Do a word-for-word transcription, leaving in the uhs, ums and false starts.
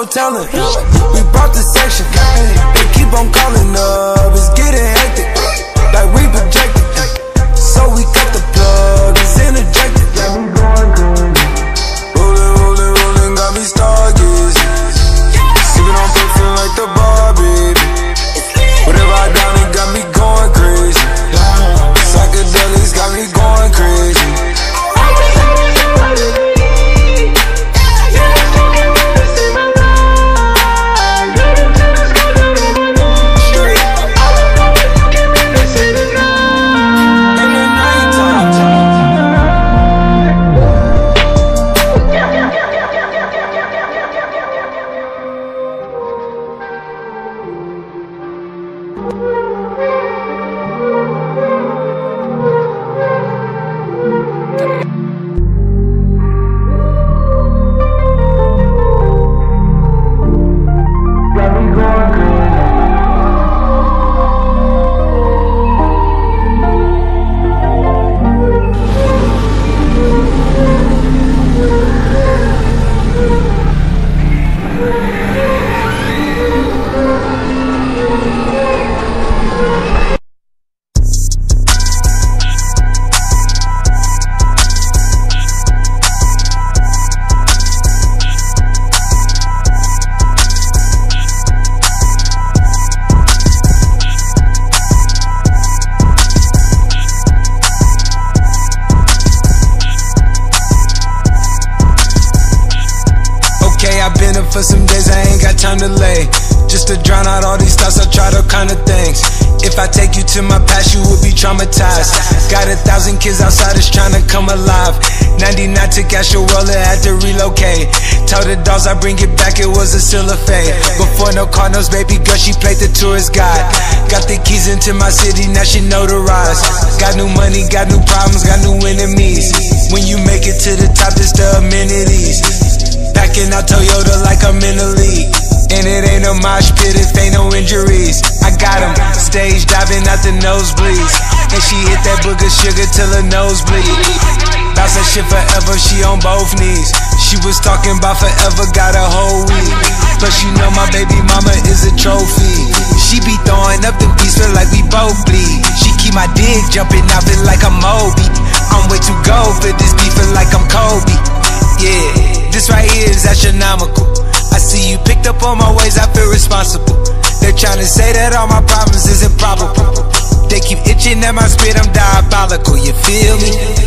no telling. We brought the section, they keep on calling up. It's getting hectic, like we projected. So we cut the plug, it's interjected. Got me going crazy. Rolling, rolling, rolling, got me stargazing. Sipping on perfume like the bar, baby. Whatever I down, it got me going crazy. Psychedelics got me going crazy. For some days I ain't got time to lay, just to drown out all these thoughts. I tried all kind of things. If I take you to my past, you will be traumatized. Got a thousand kids outside that's trying to come alive. Ninety-nine took out your roller, had to relocate. Told the dolls I bring it back, it was a cellophane. Before no Cardinals, baby girl, she played the tourist guide. Got the keys into my city, now she notarized. Got new money, got new problems, got new enemies. When you make it to the top, it's the amenities. Backing out Toyota like I'm in the league. And it ain't no mosh pit if ain't no injuries. I got him stage diving out the nosebleeds. And she hit that booger sugar till her nose bleed. Bounce that shit forever, she on both knees. She was talking about forever, got a whole week. Plus you know my baby mama is a trophy. She be throwing up the beats, feel like we both bleed. She keep my dick jumping out, feel like I'm Moby. I'm way too gold for this beef, feel like I'm Kobe. Yeah, this right here is astronomical. I see you picked up on my ways, I feel responsible. They're trying to say that all my problems is improbable. They keep itching at my spit, I'm diabolical, you feel me?